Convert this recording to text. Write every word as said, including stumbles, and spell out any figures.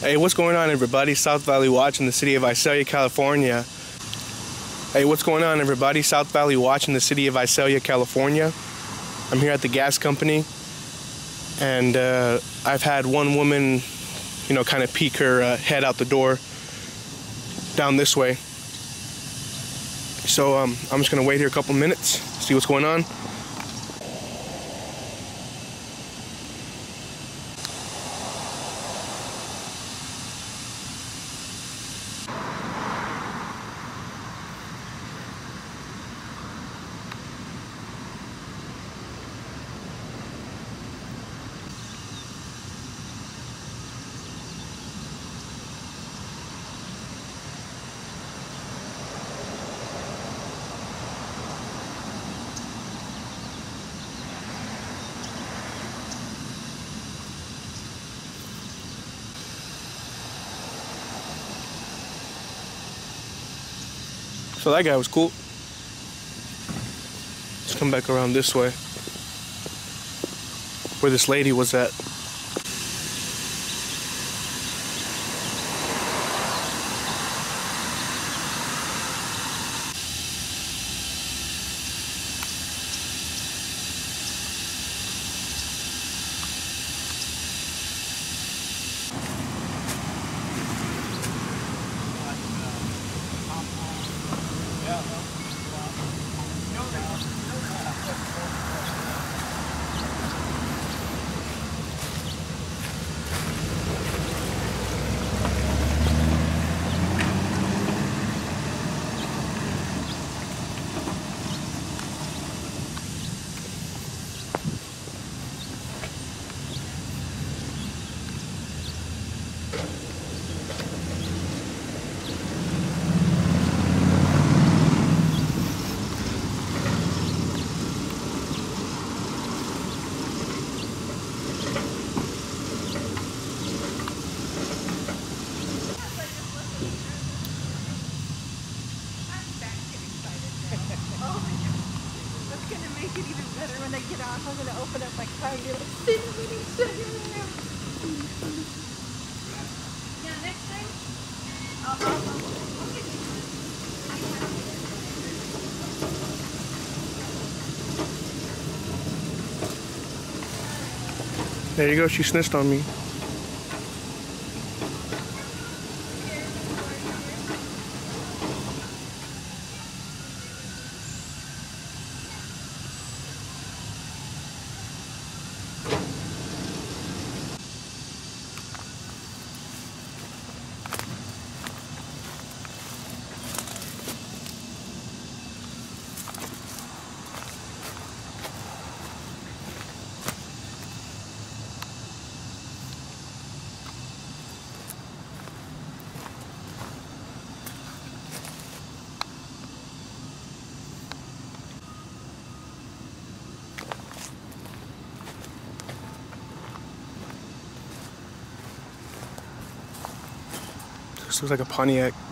Hey, what's going on, everybody? South Valley Watch in the city of Visalia, California. Hey, what's going on, everybody? South Valley Watch in the city of Visalia, California. I'm here at the gas company, and uh, I've had one woman, you know, kind of peek her uh, head out the door down this way. So um, I'm just gonna wait here a couple minutes, see what's going on. So that guy was cool. Let's come back around this way, where this lady was at. Make it even better when they get off. I'm gonna open up my car and be like, see what he said. Yeah, next time. I'll, I'll, I'll, I'll There you go, she snitched on me. This looks like a Pontiac.